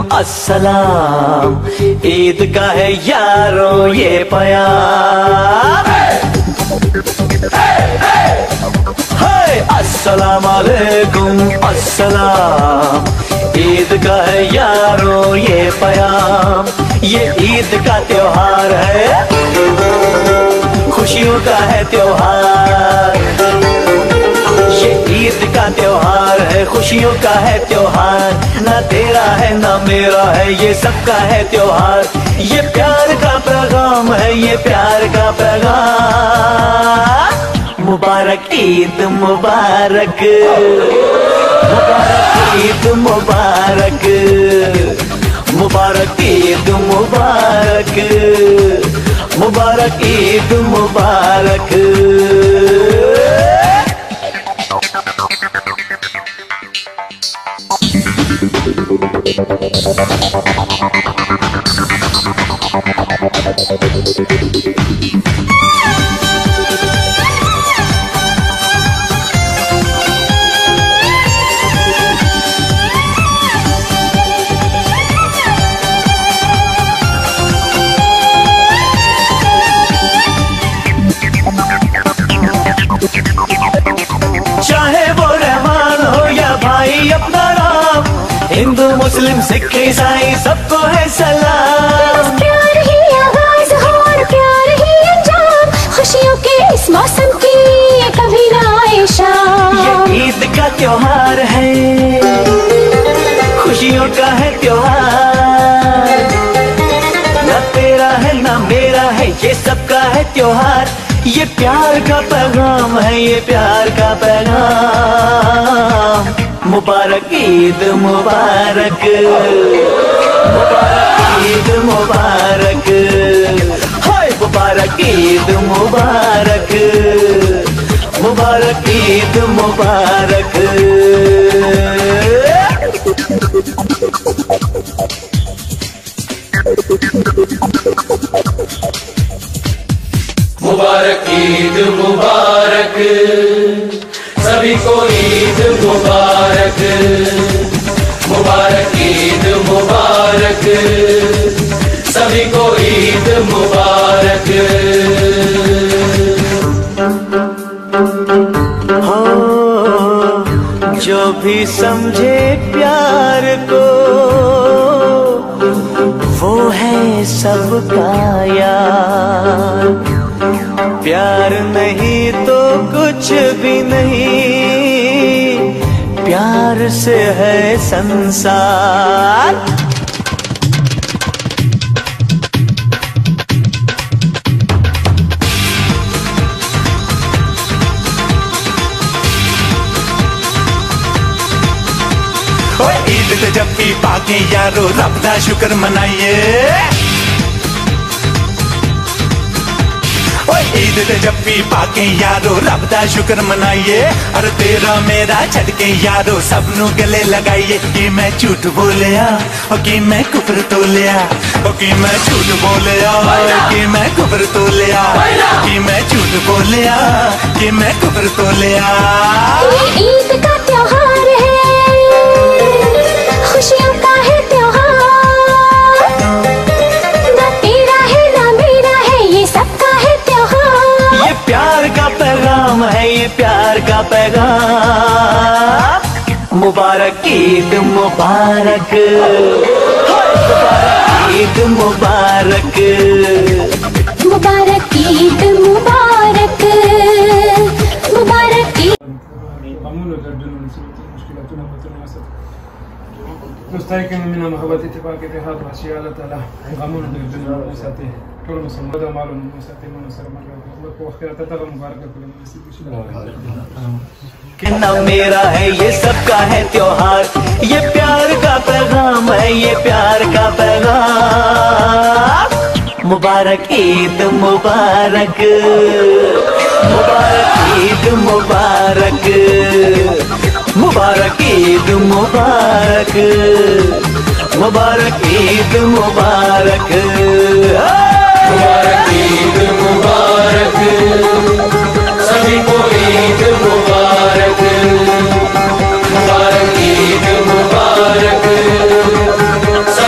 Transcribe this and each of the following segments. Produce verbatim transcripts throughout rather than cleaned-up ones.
अस्सलाम, ईद का है यारों ये प्यार। हाय अस्सलाम वालेकुम, अस्सलाम, ईद का है यारों ये प्यार। ये ईद का त्योहार है, खुशियों का है त्योहार। ये ईद का त्योहार है, खुशियों का है त्योहार। ना तेरा है ना मेरा है, ये सबका है त्योहार। ये प्यार का पैगाम है, ये प्यार का पैगाम। मुबारक ईद मुबारक, मुबारक ईद मुबारक, मुबारक ईद मुबारक, मुबारक ईद मुबारक। चाहे वो रहमान हो या भाई अपना राम, हिंदू मुस्लिम सिख ईसाई सबको है सलाम। प्यार ही आगाज हो और प्यार ही अंजाम, खुशियों के इस मौसम की कभी ना आए शाम। ये ईद का त्योहार है, खुशियों का है त्योहार। ना तेरा है ना मेरा है, ये सबका है त्योहार। ये प्यार का पैगाम है, ये प्यार का पैगाम। मुबारक ईद मुबारक, मुबारक ईद मुबारक, हाय मुबारक ईद मुबारक, मुबारक ईद मुबारक। मुबारक ईद मुबारक, सभी को ईद मुबारक। मुबारक ईद मुबारक, सभी को ईद मुबारक। हो जो भी समझे प्यार को, वो है सबका यार। प्यार नहीं तो कुछ भी नहीं, प्यार से है संसार। ईद ते जब भी पाके यारो रब दा शुक्र मनाइए। ईद ते जब भी पाके यारो रब दा शुक्र मनाइए। और तेरा मेरा छड़ के यारो सब नू गले लगाइए। कि मैं झूठ बोलिया और कि मैं कुफर तोलिया, और कि मैं झूठ बोलिया कि मैं कुफर तोलिया, कि मैं झूठ बोलिया कि मैं कुफर तोलिया। ये ईद का त्योहार है, खुशियों का है त्योहार। ना तेरा है ना मेरा है, ये सबका है त्योहार। ये प्यार का पैगाम है, ये प्यार का पैगाम। मुबारक ईद मुबारक, मुबारक ईद मुबारक, मुबारक ईद मुबारक, मुबारक ईद। مستيقن من محبة اتفاق اتحاد واشياء الله تعالى غمون بالجنة موساتي كل مسلم هذا مال موساتي من سلام الله وخير تتغى مبارك كل कि ना मेरा है ये सबका है त्योहार। ये प्यार का पैगाम है, ये प्यार का पैगाम। मुबारक ईद मुबारक, मुबारक ईद मुबारक, मुबारक ईद मुबारक, मुबारक ईद मुबारक। मुबारक ईद मुबारक, सभी को ईद मुबारक। मुबारक ईद मुबारक,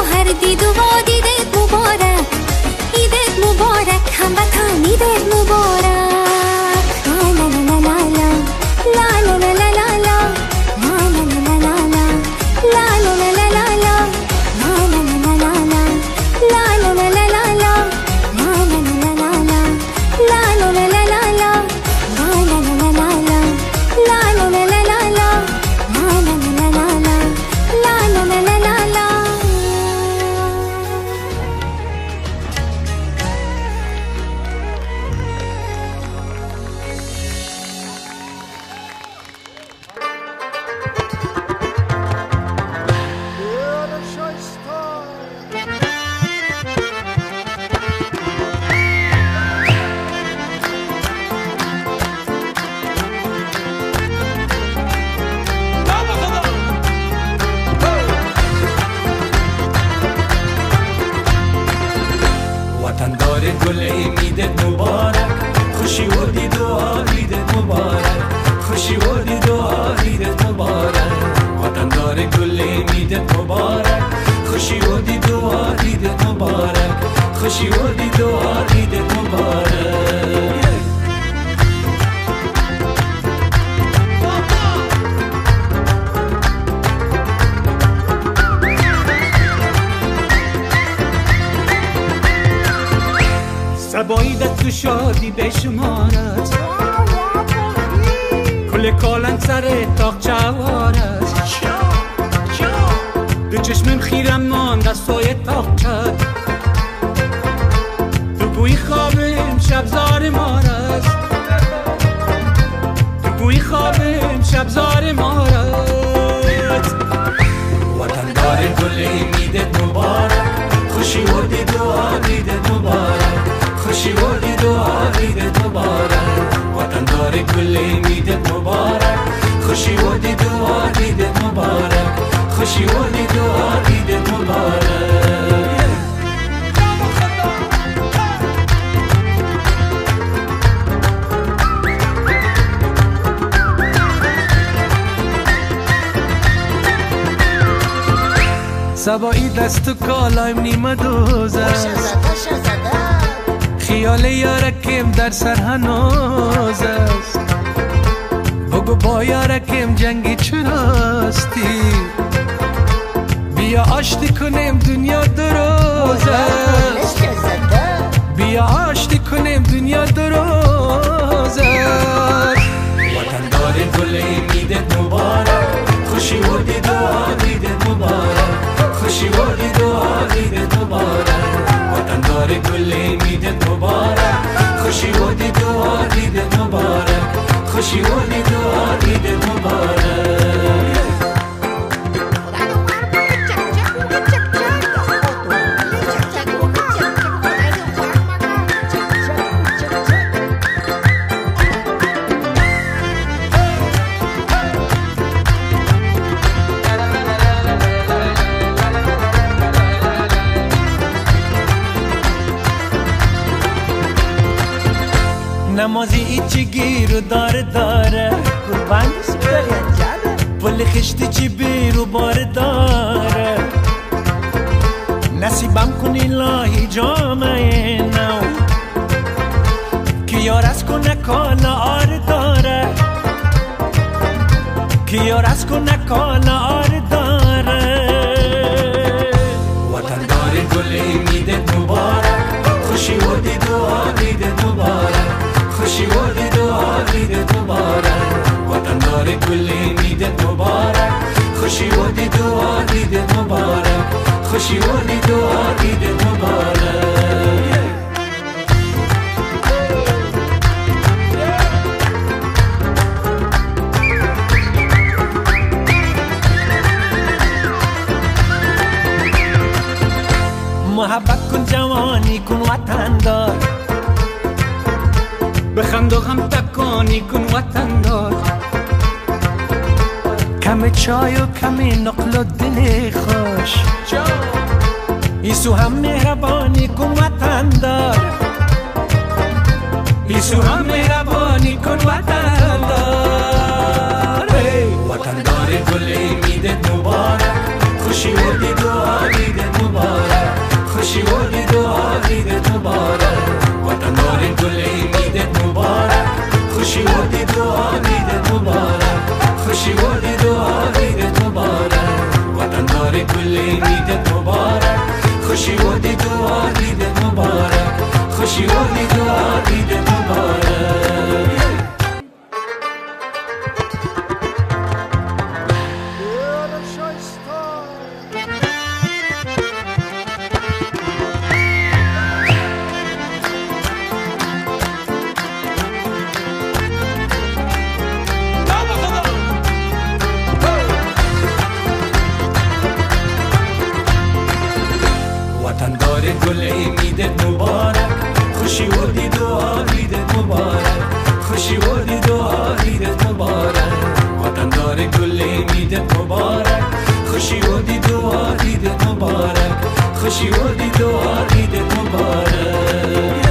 هر دید و دیدت مبارک، عیدت مبارک هموطن، عیدت مبارک. لا لا لا لا لا لا لا لا لا سباییدت تو شادی بشمارد، کل کالن سر تاق چوارد، دو چشمم خیرم ماند از سایه تاق چد، تو گوی خوابم شبزار مارد، تو گوی خوابم شبزار مارد. وطن دار گل امیدت مبارک، خوشی و دید و عیدت مبارک، خوشی و دید و عیدت مبارک. وطن دار گل امیدت مبارک، خوشی و دید و عیدت مبارک، خوشی و دید و عیدت مبارک. سبایی دست و کالایم نیمه دوز است، خیال یارکم در سر هنوز است. بگو با یارکم جنگی چراستی، بیا آشتی کنیم دنیا دروز است، بیا آشتی کنیم دنیا دروز است. وطن دار گل امیدت مبارک، خوشی و دید و عیدت مبارک، خوشی و دید و عیدت مبارک. وطن دار گل امیدت مبارک، خوشی و دید و عیدت مبارک، خوشی و دید و عیدت مبارک. نمازی ایچی گیر و داره داره، قربان پل خشتی چی بیر و بار داره. نصیبم کنی لاهی جامعه نو، که یار از کنه کالا آر داره، که یار از کنه کالا آر داره. وطن داره گل امیدت مبارک، خوشی و دید و عیدت مبارک، خوشی و دید و عیدت مبارک. وطن دار گل امیدت مبارک، خوشی و دید و عیدت مبارک، خوشی و دید و عیدت مبارک. محبت کن جوانی کن وطن دار، بخند و غم تکانی کن وطن دار. کم چای و کم نقل و دل خوش، ایسو هم مهربانی کن وطن دار، ایسو هم مهربانی کن وطن دار. وطن دار گل امیدت مبارک، خوشی و دید و عیدت مبارک، عیدت مبارک خوشی و دید و عیدت مبارک خوشی و دید و عیدت مبارک وطندار گل عیدت مبارک خوشی و دید و عیدت مبارک خوشی و دید و عیدت مبارک وطندار گل عیدت مبارک خوشی و دید و عیدت مبارک خوشی و دید و عیدت مبارک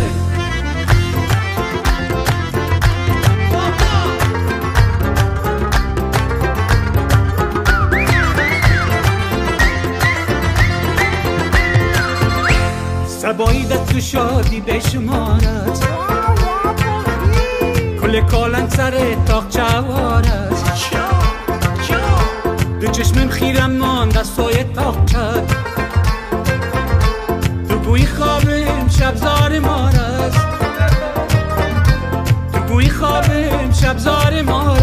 سبایدت تو شادی بشمارد کل کالن سر تاق جوارد دو چشمم خیرم ماند از سایه تاق کرد تو گوی خوابم شبزار مارد تو گوی خوابم شبزار مارد